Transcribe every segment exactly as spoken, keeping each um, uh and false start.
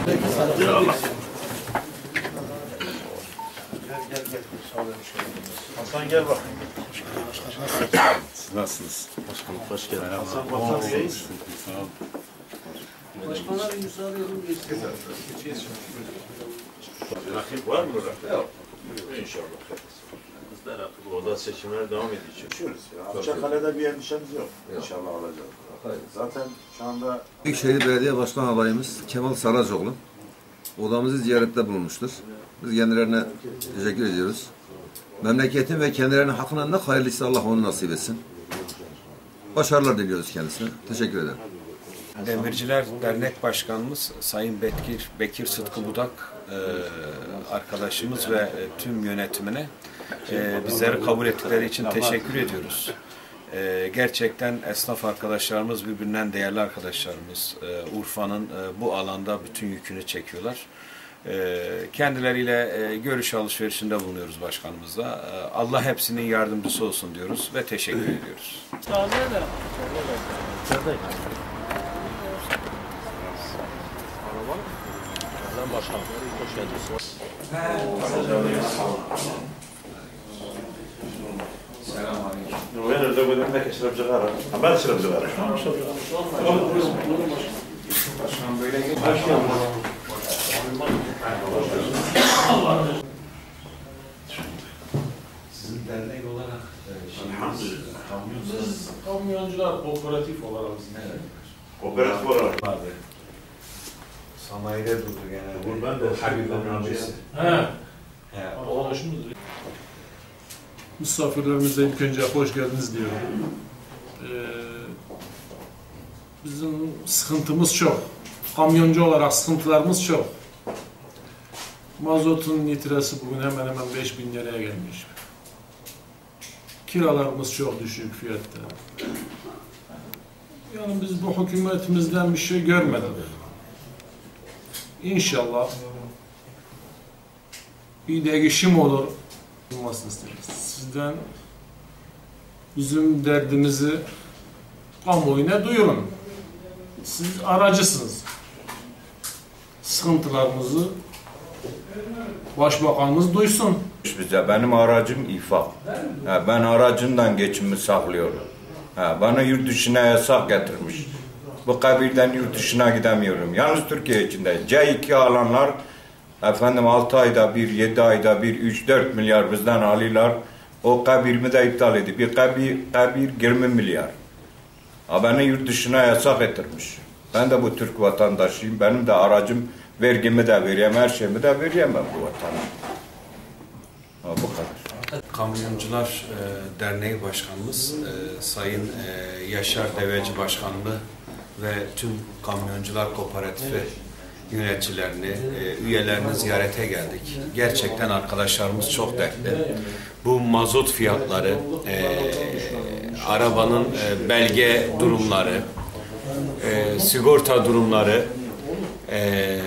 Gel gel. Hasan gel bak. Siz nasılsınız? Başkanım hoş geldin. Hasan Bakan Reis. Sağ olun. Başkanlar bir müsaade edin. Rakip var mı burada? Yok. İnşallah. Bizler artık orada seçimler devam ediyor. Çalışıyoruz ya. Akçakale'de bir endişemiz yok. İnşallah alacağız. Zaten şu anda Büyükşehir Belediye Başkan adayımız Kemal Saracoğlu odamızı ziyarette bulunmuştur. Biz kendilerine teşekkür ediyoruz. Memleketin ve kendilerinin hakkında ne hayırlısı Allah onu nasip etsin. Başarılar diliyoruz kendisine. Teşekkür ederim. Demirciler Dernek Başkanımız Sayın Bekir, Bekir Sıtkı Budak e, arkadaşımız ve e, tüm yönetimine e, bizleri kabul ettikleri için teşekkür ediyoruz. E, gerçekten esnaf arkadaşlarımız birbirinden değerli arkadaşlarımız. E, Urfa'nın e, bu alanda bütün yükünü çekiyorlar. E, kendileriyle e, görüş alışverişinde bulunuyoruz başkanımızla. E, Allah hepsinin yardımcısı olsun diyoruz ve teşekkür ediyoruz. başkanım hoş geldiniz. Selamünaleyküm. Ben orada bu dönemde keşirip çıkarım. Ben keşirip çıkarım. Başkanım böyle geç. Sizin dernek olarak biz kamyoncular kooperatif olarak evet. Kooperatif olarak vardı. Sanayide durdu genelde. Ben de Habib'in abisi. He. He. Arkadaşımız. Misafirlerimize ilk önce hoş geldiniz diyorum. Ee, bizim sıkıntımız çok. Kamyoncu olarak sıkıntılarımız çok. Mazotun litresi bugün hemen hemen beş bin liraya gelmiş. Kiralarımız çok düşük fiyatta. Yani biz bu hükümetimizden bir şey görmedik. İnşallah bir değişim olur. Sizden bizim derdimizi kamuoyuna duyurun. Siz aracısınız. Sıkıntılarımızı başbakanımız duysun. Bize benim aracım İFA. Ben aracından geçimimi sağlıyorum. Bana yurt dışına yasak getirmiş. Bu kabilden yurt dışına gidemiyorum. Yalnız Türkiye içinde. C iki alanlar efendim altı ayda bir, yedi ayda bir, üç dört milyar bizden alıyorlar. O kabirimi de iptal edip bir kabir, kabir yirmi milyar. Ha, beni yurt dışına yasak getirmiş. Ben de bu Türk vatandaşıyım. Benim de aracım, vergimi de vereyim, her şeyimi de vereyemem bu vatana. Ha, bu kadar. Kamyoncular e, Derneği Başkanımız e, Sayın e, Yaşar Deveci Başkanlığı ve tüm Kamyoncular Kooperatifi yöneticilerini, e, üyelerini ziyarete geldik. Gerçekten arkadaşlarımız çok dertli. Bu mazot fiyatları, e, arabanın e, belge durumları, e, sigorta durumları, e,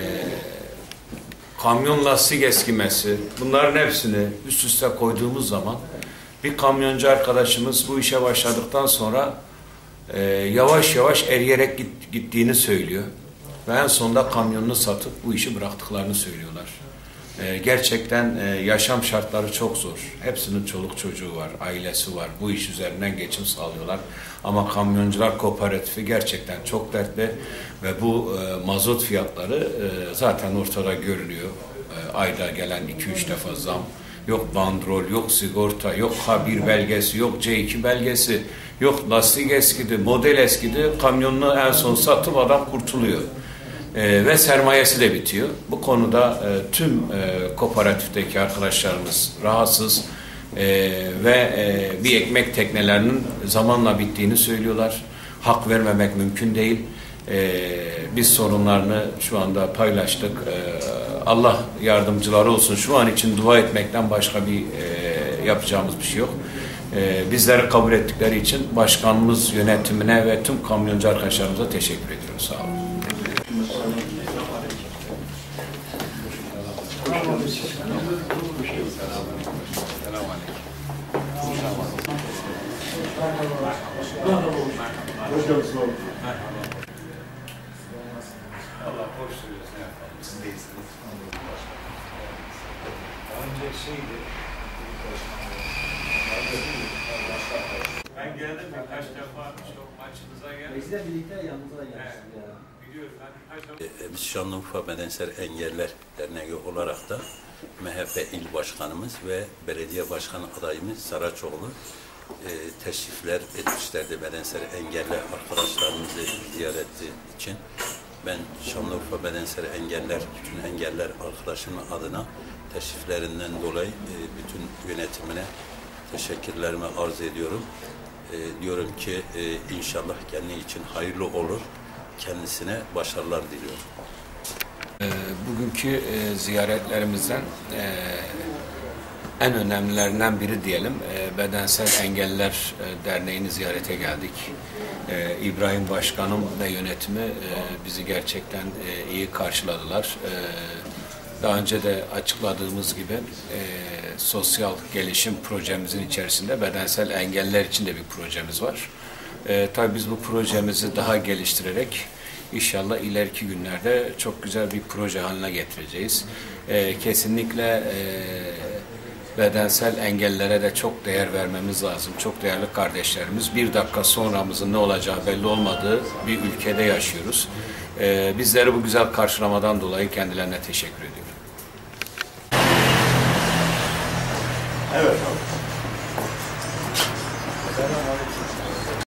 kamyon lastik eskimesi, bunların hepsini üst üste koyduğumuz zaman bir kamyoncu arkadaşımız bu işe başladıktan sonra e, yavaş yavaş eriyerek git, gittiğini söylüyor. Ve en sonunda kamyonunu satıp bu işi bıraktıklarını söylüyorlar. E, gerçekten e, yaşam şartları çok zor. Hepsinin çoluk çocuğu var, ailesi var. Bu iş üzerinden geçim sağlıyorlar. Ama Kamyoncular Kooperatifi gerçekten çok dertli ve bu e, mazot fiyatları e, zaten ortada görünüyor. E, ayda gelen iki üç defa zam. Yok bandrol, yok sigorta, yok K bir belgesi, yok C iki belgesi, yok lastik eskidi, model eskidi. Kamyonunu en son satıp adam kurtuluyor. E, ve sermayesi de bitiyor. Bu konuda e, tüm e, kooperatifteki arkadaşlarımız rahatsız e, ve e, bir ekmek teknelerinin zamanla bittiğini söylüyorlar. Hak vermemek mümkün değil. E, biz sorunlarını şu anda paylaştık. E, Allah yardımcıları olsun. Şu an için dua etmekten başka bir e, yapacağımız bir şey yok. E, bizleri kabul ettikleri için başkanımız yönetimine ve tüm kamyoncu arkadaşlarımıza teşekkür ediyoruz. Sağ olun. Hoş geldiniz. Allah hoş söylüyorsun. Ben geldim birkaç defa çok maçınıza geldim. Bizle birlikte yanınıza gelmiştik ya. Biliyorum ben birkaç defa. Biz Şanlıurfa Bedensel Engeller Derneği olarak da M H P İl Başkanımız ve Belediye Başkanı adayımız Saraçoğlu e, teşrifler etmişlerdi bedensel engelli arkadaşlarımızı ziyareti için. Ben Şanlıurfa Bedensel Engeller, bütün engeller arkadaşımın adına teşriflerinden dolayı e, bütün yönetimine teşekkürlerimi arz ediyorum. E, diyorum ki e, inşallah kendi için hayırlı olur. Kendisine başarılar diliyorum. Bugünkü e, ziyaretlerimizden e, en önemlilerinden biri diyelim e, Bedensel Engeller e, Derneği'ni ziyarete geldik. E, İbrahim Başkanım ve yönetimi e, bizi gerçekten e, iyi karşıladılar. E, daha önce de açıkladığımız gibi e, sosyal gelişim projemizin içerisinde bedensel engeller için de bir projemiz var. E, tabii biz bu projemizi daha geliştirerek İnşallah ileriki günlerde çok güzel bir proje haline getireceğiz. Ee, kesinlikle e, bedensel engellere de çok değer vermemiz lazım. Çok değerli kardeşlerimiz. Bir dakika sonramızın ne olacağı belli olmadığı bir ülkede yaşıyoruz. Ee, bizleri bu güzel karşılamadan dolayı kendilerine teşekkür ediyorum. Evet abi.